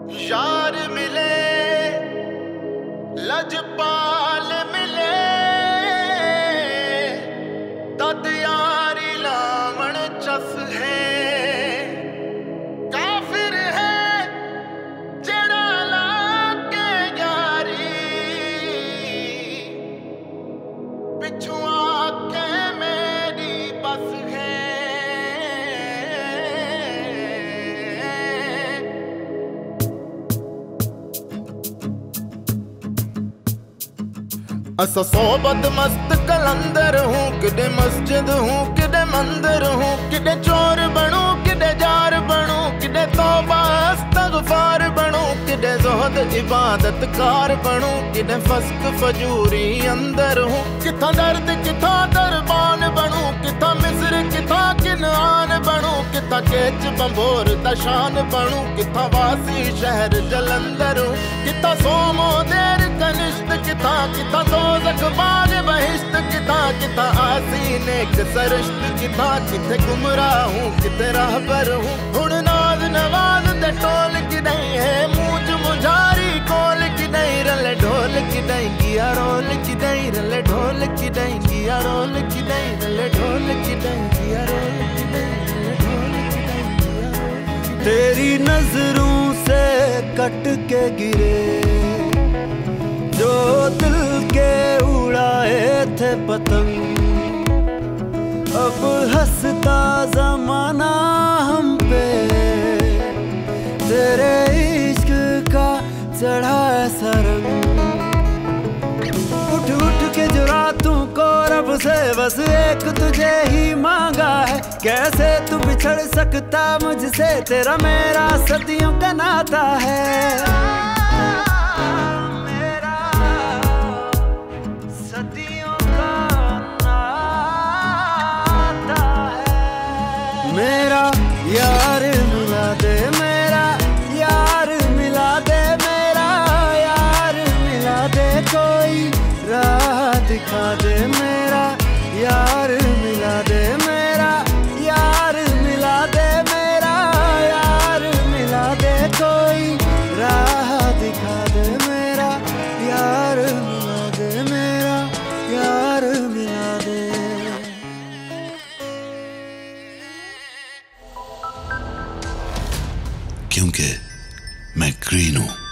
यार मिले लजपाल मिले तद यारी लावण चस है काफिर है जड़ा लाके यारी पिछू आके मेरी बस है। असा सोबत मस्त कलंदर हूँ किडे मस्जिद हूँ किडे मंदिर हूँ किडे चोर बनूं किडे जार बनूं किडे तौबा इस्तग़फ़ार बनूं किडे ज़ुहद इबादत कार बनूं किडे फस्क फजूरी अंदर हूँ किथा दर्द किथा दरबान बनूं किथा मिस्र किथा किनान बनूं किथा केच बंबोर दशान बनूं किथा वासी शहर जलंधर हूँ किथा सोमो देर कनिष्ठ किथा किथा दोज़ख बाग बहिश्त किथा किथा आसीन एक सरश्त किथा किथे गुमराह हूँ किथे रहबर हूँ हुण नाज नवाज दे टोल की नहीं है मूंज मुझारी कोल की नहीं रले ढोल की नहीं गिया रोल की नहीं रले ढोल की नहीं गिया रोल की नहीं रले ढोल की नहीं गिया रोल की नहीं रले ढोल की नहीं गिया रोल। तेरी नजरों से कट के गिरे जो दिल के उड़ाए थे पतंग अब हंसता जमाना हम पे तेरे इश्क का चढ़ा ऐसा रंग उठ उठ के जो रातों को रब से बस एक तुझे ही मांगा है कैसे तू बिछड़ सकता मुझसे तेरा मेरा सदियों का नाता है। मेरा यार मिला दे मेरा यार मिला दे मेरा यार मिला दे कोई राह दिखा दे मेरा यार मिला दे मेरा यार मिला दे मेरा यार मिला दे कोई राह दिखा दे मेरा यार मिला दे मेरा यार मिला दे। क्योंकि मैं ग्रीन हूं।